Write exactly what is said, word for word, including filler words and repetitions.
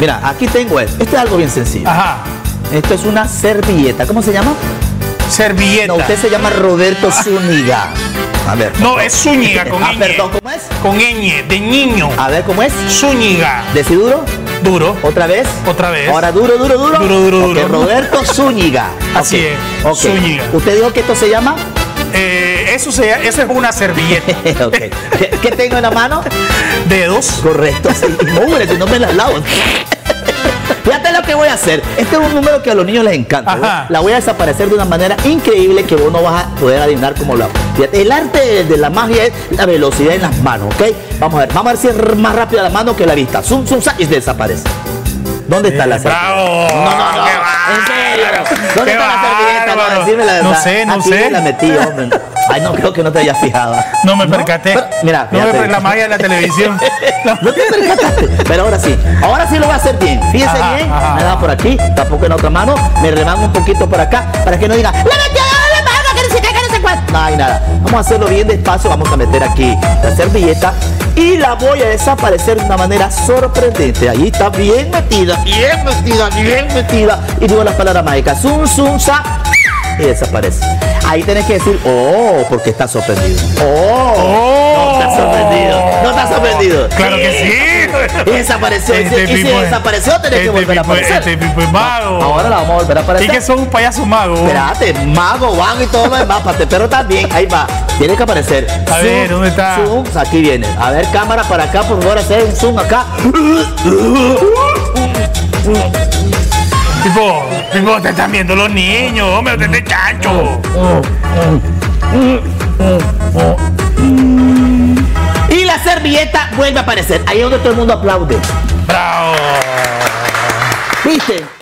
Mira, aquí tengo esto. Esto es algo bien sencillo. Ajá. Esto es una servilleta. ¿Cómo se llama? Servilleta. No, usted se llama Roberto Zúñiga. A ver. No, es Zúñiga con Ah, ñ. perdón, ¿cómo es? Con ñ, de niño. A ver, ¿cómo es? Zúñiga. ¿Decir duro? Duro. ¿Otra vez? Otra vez. Ahora duro, duro, duro. Duro, duro, Ok, duro. Roberto Zúñiga. Así Ok, es, ok. Zúñiga. ¿Usted dijo que esto se llama? Eh, eso, se, eso es una servilleta. Ok. ¿Qué, qué tengo en la mano? Dedos. Correcto. Sí. Mugre, si no me las lavo. Fíjate lo que voy a hacer. Este es un número que a los niños les encanta. Ajá. La voy a desaparecer de una manera increíble que vos no vas a poder adivinar cómo lo hago. Fíjate, el arte de, de la magia es la velocidad en las manos, ¿ok? Vamos a ver, vamos a ver si es más rápida la mano que la vista. Zoom, zoom, zoom, y desaparece. ¿Dónde está la servilleta? ¡Bravo! No, no, no. ¡Qué En serio. ¿Dónde ¡Qué está la servilleta? bárbaro! No, decime la No verdad. sé, no Aquí sé. la metí, hombre. Ay, no creo que no te hayas fijado. No me percaté. Pero, mira, no me fíjate. per- la magia de la televisión. No te percataste. Pero ahora sí, ahora sí lo voy a hacer bien. Fíjense Ajá, bien, ajá. me da por aquí, tampoco en la otra mano, me remango un poquito por acá para que no digan, ¡la metió la mano, que no se caiga, no se cuenta! No hay nada. Vamos a hacerlo bien despacio, vamos a meter aquí la servilleta y la voy a desaparecer de una manera sorprendente. Ahí está bien metida, bien metida, bien metida. Y digo las palabras mágicas, zum, zum, sa. Y desaparece. Ahí tenés que decir, oh, porque está sorprendido. Oh, Oh. no está sorprendido. No está sorprendido. Claro que sí. Y desapareció. Y si- Este y si tipo es- desapareció, tenés que este volver a tipo es- aparecer. Este tipo es mago. Ahora la vamos a volver a Y aparecer. que son un payaso mago. Espérate, mago, van y todo lo demás, pate, pero también, ahí va, tiene que aparecer. A ver, ¿dónde está? Zoom, aquí viene. A ver, cámara para acá, por favor, hacer un zoom acá. Tipo, tipo, te están viendo los niños, hombre, usted es chancho. Y la servilleta vuelve a aparecer. Ahí es donde todo el mundo aplaude. Bravo. ¿Viste?